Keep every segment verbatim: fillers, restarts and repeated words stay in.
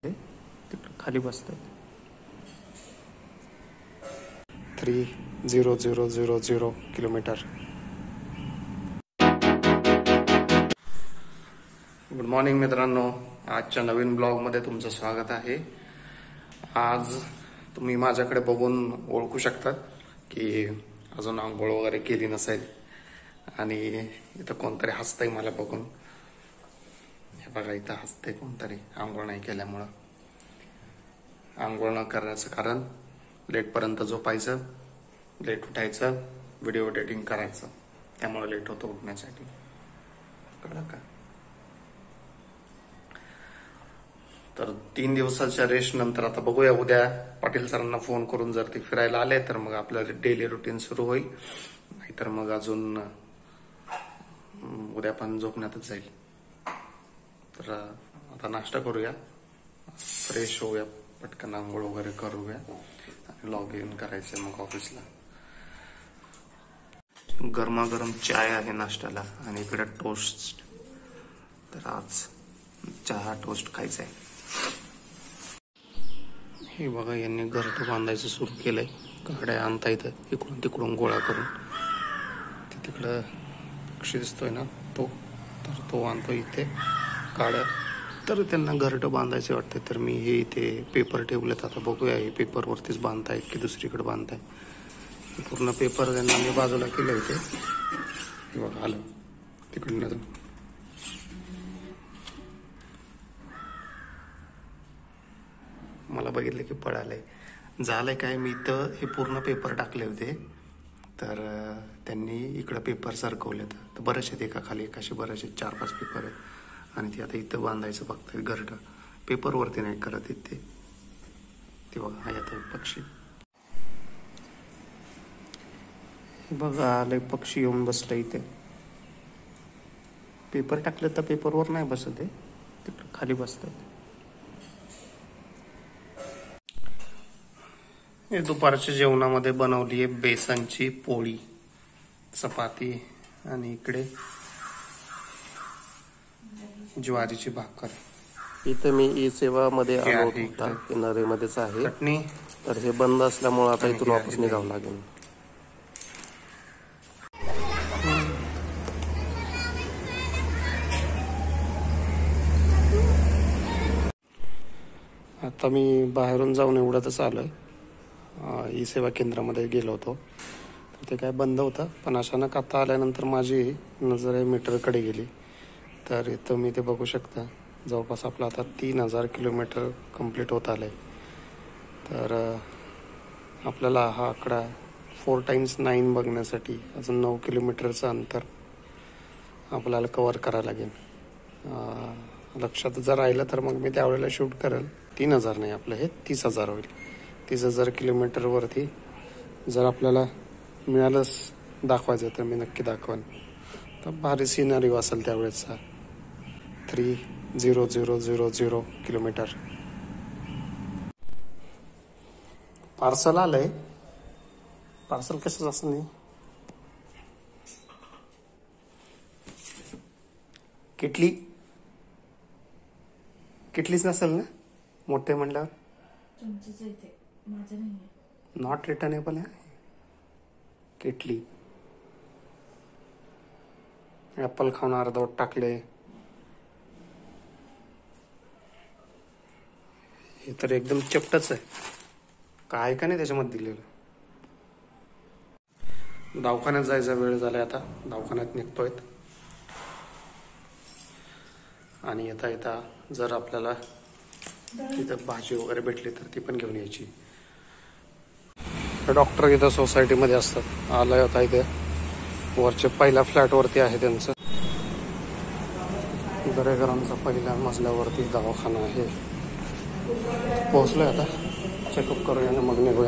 तिकडे खाली बसतात. Three zero zero zero zero kilometre. Good morning मित्रांनो, आजच्या नवीन ब्लॉगमध्ये तुमचं स्वागत आहे. आज तुम्ही माझ्याकडे बघून ओळखू शकता की अजून आंघोळ वगैरे केली नसेल आणि इथं कोणतरी हसतंय मला बघून. हे बघा, इथं हसतंय कोणतरी आंघोळ नाही केल्यामुळं. आंघोळ न करण्याचं कारण लेटपर्यंत झोपायचं, लेट उठायचं, व्हिडिओ एडिटिंग करायचं, त्यामुळे लेट होतं उठण्यासाठी. कळलं का? तर तीन दिवसाच्या रेस्ट नंतर आता बघूया, उद्या पाटील सरांना फोन करून जर ते फिरायला आले तर मग आपलं डेली रुटीन सुरू होईल, नाहीतर मग अजून उद्या पण झोपण्यातच जाईल. तर आता नाश्ता करूया, फ्रेश होऊया, पटकन आंघोळ वगैरे करूया आणि लॉग इन करायचं मग ऑफिसला. गरमागरम चाय आहे नाश्त्याला आणि इकडे टोस्ट. तर आज चहा टोस्ट खायचा आहे. हे बघा, यांनी घरटं बांधायचं सुरू केलंय. काड्या आणता येतं इकडून तिकडून गोळा करून. ते तिकडं पक्षी दिसतोय ना तो, तर तो आणतो इथे काड्या. तर त्यांना घरटं बांधायचे वाटते. तर मी हे इथे पेपर ठेवलेत. आता बघूया हे पेपरवरतीच बांधतायत की दुसरीकडे बांधताय. पूर्ण पेपर त्यांना मी बाजूला केलं होते. हे बघा आलं तिकडून. अजून मला बघितलं की पळालंय. झालंय काय, मी इथं हे पूर्ण पेपर टाकले होते, तर त्यांनी इकडं पेपर सरकवले. तर बरेच आहेत, एका खाली एक असे बरेच आहेत, चार पाच पेपर आहेत आणि ते आता इथं बांधायचं बघतायत घरटं. पेपरवरती नाही करत इथे. ते बघा, हा येत पक्षी. हे बघा आलंय पक्षी, येऊन बसलं इथे. पेपर टाकलं तर पेपरवर नाही बसत आहे, तिकडं खाली बसतात. हे दुपारच्या जेवणामध्ये बनवली आहे बेसनची पोळी, चपाती आणि इकडे ज्वारीची भाकर. इथे मी ई सेवा मध्ये आलो होता, किनारेमध्येच आहे चटणी. तर हे बंद असल्यामुळे आता इथून वापस निघावं लागेल. आता मी बाहेरून जाऊन एवढ्यातच आलोय. ई सेवा केंद्रामध्ये गेलो होतो, तर ते काय बंद होतं. पण अचानक आता आल्यानंतर माझी नजर मीटरकडे गेली. तर इथं मी ते बघू शकता, जवळपास आपलं आता तीन हजार किलोमीटर कंप्लीट होत आलं आहे. तर आपल्याला हा आकडा फोर टाइम्स नाईन बघण्यासाठी अजून नऊ किलोमीटरचं अंतर आपल्याला कवर करायला लागेल. लक्षात जर राहिलं तर मग मी त्यावेळेला शूट करेल. तीन हजार नाही, आपलं हे तीस हजार होईल. तीस हजार किलोमीटरवरती जर आपल्याला मिळालंच दाखवायचं तर मी नक्की दाखवेन. तर भारी सिनारिओ असेल त्यावेळेचा. Three zero zero zero zero kilometre. Parcel आलंय. पार्सल कसं असं नाही. किटली किटलीच नसेल ना, मोठे म्हणल्यावर. नॉट रिटर्नेबल आहे किटली. ऍपल खाऊन अर्धवट टाकले. हे तर एकदम चपटच आहे. काय का नाही त्याच्यामध्ये दिलेलं. दवाखान्यात जायचा वेळ झालाय, आता दवाखान्यात निघतोय. आणि येता येता जर आपल्याला तिथं भाजी वगैरे भेटली तर ती पण घेऊन यायची. डॉक्टर इथं सोसायटीमध्ये असतात. आलंय आता इथे वरच्या पहिल्या फ्लॅटवरती आहे त्यांचं. दरेकरांचा पहिल्या मजल्यावरती दवाखाना आहे. पोहोचलोय आता, चेकअप करूया आणि मग निघूया.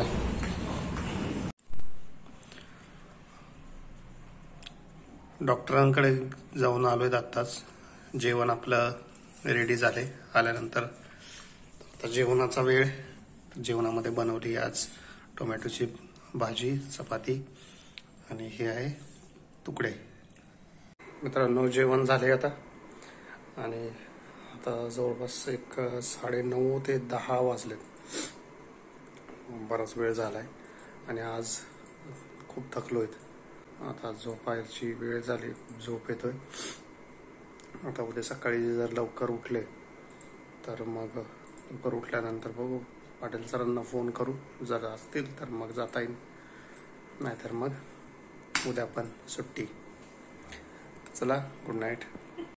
डॉक्टरांकडे जाऊन आलोय आत्ताच. जेवण आपलं रेडी झाले. आल्यानंतर आता जेवणाचा वेळ. जेवणामध्ये बनवली आज टोमॅटोची भाजी, चपाती आणि हे आहे तुकडे. मित्रांनो, जेवण झाले आता आणि आता जवळपास एक साडेनऊ ते दहा वाजलेत. बराच वेळ झालाय आणि आज खूप थकलो आहेत. आता झोपायची वेळ झाली, झोप येतोय. आता उद्या सकाळी जर लवकर उठले तर मग लवकर उठल्यानंतर बघू, पाटील सरांना फोन करू, जर असतील तर मग जाता येईल, नाहीतर मग उद्या पण सुट्टी. चला, गुड नाईट.